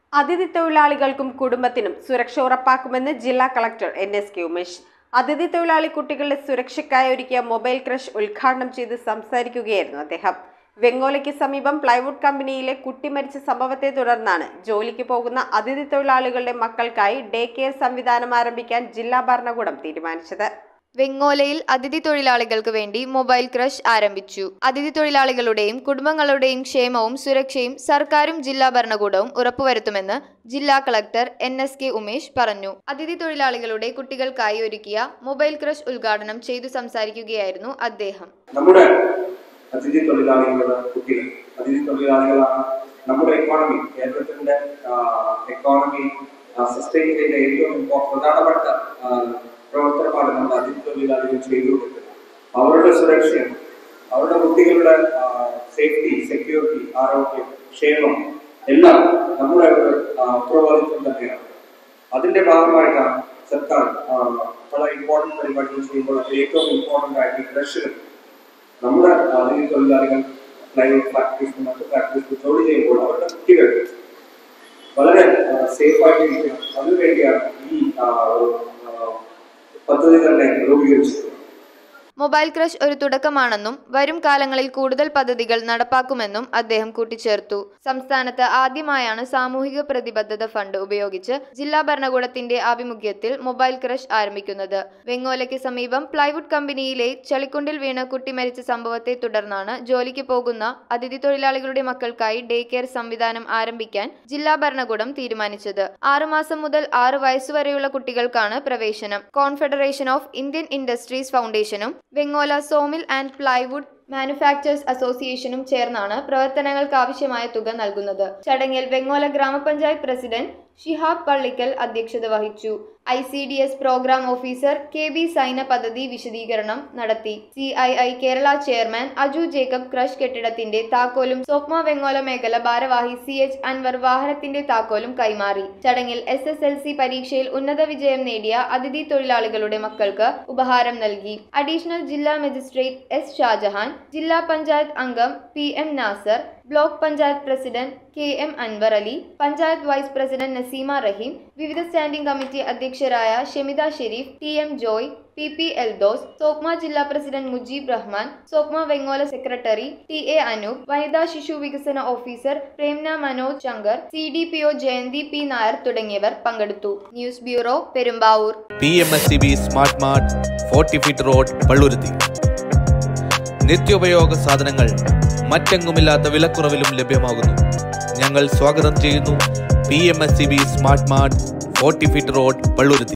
അതിഥി തൊഴിലാളികൾക്കും കുടുംബത്തിനും സുരക്ഷ ഉറപ്പാക്കുമെന്ന് ജില്ലാ കളക്ടർ NSK ഉമേഷ്. അതിഥി തൊഴിലാളി കുട്ടികളുടെ സുരക്ഷയ്ക്കായി ഒരുക്കിയ മൊബൈൽ ക്രഷ് ഉദ്ഘാടനം ചെയ്ത് സംസാരിക്കുകയായിരുന്നു അദ്ദേഹം. വെങ്ങോലയ്ക്ക് സമീപം പ്ലൈവുഡ് കമ്പനിയിലെ കുട്ടി മരിച്ച സംഭവത്തെ തുടർന്നാണ് ജോലിക്ക് പോകുന്ന അതിഥി തൊഴിലാളികളുടെ മക്കൾക്കായി ഡേ കെയർ സംവിധാനം ആരംഭിക്കാൻ ജില്ലാ ഭരണകൂടം തീരുമാനിച്ചത്. വെങ്ങോലയിൽ അതിഥി തൊഴിലാളികൾക്ക് വേണ്ടി മൊബൈൽ ക്രഷ് ആരംഭിച്ചു. അതിഥി തൊഴിലാളികളുടെയും കുടുംബങ്ങളുടെയും ക്ഷേമവും സുരക്ഷയും സർക്കാരും ജില്ലാ ഭരണകൂടവും ഉറപ്പുവരുത്തുമെന്ന് ജില്ലാ കളക്ടർ NSK ഉമേഷ് പറഞ്ഞു. അതിഥി തൊഴിലാളികളുടെ കുട്ടികൾക്കായി ഒരുക്കിയ മൊബൈൽ ക്രഷ് ഉദ്ഘാടനം ചെയ്തു സംസാരിക്കുകയായിരുന്നു അദ്ദേഹം. നമ്മുടെ അതിഥി തൊഴിലാളികളുടെ കുട്ടികൾ അതിഥി തൊഴിലാളികളാണ് നമ്മുടെ എക്കോണമി, കേരളത്തിന്റെ എക്കോണമി സസ്റ്റെയിൻ ചെയ്യുന്ന ഏറ്റവും പ്രധാനപ്പെട്ട പ്രവർത്തനമാണ് നമ്മൾ അതിഥി തൊഴിലാളികൾ ചെയ്തുകൊണ്ടിരിക്കുന്നത്. അവരുടെ സുരക്ഷയും അവരുടെ കുട്ടികളുടെ സേഫ്റ്റി, സെക്യൂരിറ്റി, ആരോഗ്യം, ക്ഷേമം എല്ലാം നമ്മുടെ ഉത്തരവാദിത്വം തന്നെയാണ്. അതിന്റെ ഭാഗമായിട്ടാണ് സർക്കാർ പല ഇമ്പോർട്ടന്റ് പരിപാടികൾ ചെയ്യുമ്പോൾ ഏറ്റവും ഇമ്പോർട്ടന്റ് ആയിട്ട് ക്രഷുകൾ നമ്മുടെ അതിഥി തൊഴിലാളികൾ പ്ലൈവുഡ് ഫാക്ടറീസ് മറ്റു ഫാക്ടറീസ് ജോലി ചെയ്യുമ്പോൾ അവരുടെ കുട്ടികൾ വളരെ സേഫ് ആയിട്ടിരിക്കണം. അതിനുവേണ്ടിയാണ് ഈ പദ്ധതി തന്നെ രൂപീകരിച്ചത്. മൊബൈൽ ക്രഷ് ഒരു തുടക്കമാണെന്നും വരും കാലങ്ങളിൽ കൂടുതൽ പദ്ധതികൾ നടപ്പാക്കുമെന്നും അദ്ദേഹം കൂട്ടിച്ചേർത്തു. സംസ്ഥാനത്ത് ആദ്യമായാണ് സാമൂഹിക പ്രതിബദ്ധത ഫണ്ട് ഉപയോഗിച്ച് ജില്ലാ ഭരണകൂടത്തിന്റെ ആഭിമുഖ്യത്തിൽ മൊബൈൽ ക്രഷ് ആരംഭിക്കുന്നത്. വെങ്ങോലയ്ക്ക് സമീപം പ്ലൈവുഡ് കമ്പനിയിലെ ചളിക്കുണ്ടിൽ വീണ് കുട്ടി മരിച്ച സംഭവത്തെ തുടർന്നാണ് ജോലിക്ക് പോകുന്ന അതിഥി തൊഴിലാളികളുടെ മക്കൾക്കായി ഡേ കെയർ സംവിധാനം ആരംഭിക്കാൻ ജില്ലാ ഭരണകൂടം തീരുമാനിച്ചത്. 6 മാസം മുതൽ 6 വയസ്സുവരെയുള്ള കുട്ടികൾക്കാണ് പ്രവേശനം. കോൺഫെഡറേഷൻ ഓഫ് ഇന്ത്യൻ ഇൻഡസ്ട്രീസ് ഫൗണ്ടേഷനും Vengola sawmill and plywood manufacturers അസോസിയേഷനും ചേർന്നാണ് പ്രവർത്തനങ്ങൾക്ക് ആവശ്യമായ തുക നൽകുന്നത്. ചടങ്ങിൽ വെങ്ങോല ഗ്രാമപഞ്ചായത്ത് പ്രസിഡന്റ് ഷിഹാബ് പള്ളിക്കൽ അധ്യക്ഷത വഹിച്ചു. ICDS programme officer KB Saina പദ്ധതി വിശദീകരണം നടത്തി. CII Kerala chairman Aju Jacob creche കെട്ടിടത്തിന്റെ താക്കോലും സോക്മ വെങ്ങോല മേഖല ഭാരവാഹി CH അൻവർ വാഹനത്തിന്റെ താക്കോലും കൈമാറി. ചടങ്ങിൽ SSLC പരീക്ഷയിൽ ഉന്നത വിജയം നേടിയ അതിഥി തൊഴിലാളികളുടെ മക്കൾക്ക് ഉപഹാരം നൽകി. അഡീഷണൽ ജില്ലാ മജിസ്ട്രേറ്റ് S ഷാജഹാൻ, ജില്ലാ പഞ്ചായത്ത് അംഗം PM Nasar, block panchayat president KM Anwar Ali, panchayat vice president Naseema Rahim, വിവിധ സ്റ്റാൻഡിംഗ് കമ്മിറ്റി അധ്യക്ഷരായ ഷെമിദ ഷെരീഫ്, TM ജോയ്, PP എൽദോസ്, സോക്മ ജില്ലാ president Mujeeb Rahman, SOCMA Vengola secretary TA Anoop, വനിതാ ശിശു വികസന officer Premna Manoj Shankar, CDPO Jayanthi P Nair തുടങ്ങിയവർ പങ്കെടുത്തു. News bureau, Perumbavoor. PMSCB smart mart 40 feet road, Palluruthy. നിത്യോപയോഗ സാധനങ്ങൾ മറ്റെങ്ങുമില്ലാത്ത വിലക്കുറവിലും ലഭ്യമാകുന്നു. ഞങ്ങൾ സ്വാഗതം ചെയ്യുന്നു. PMSCB smart mart 40 feet road, Palluruthy.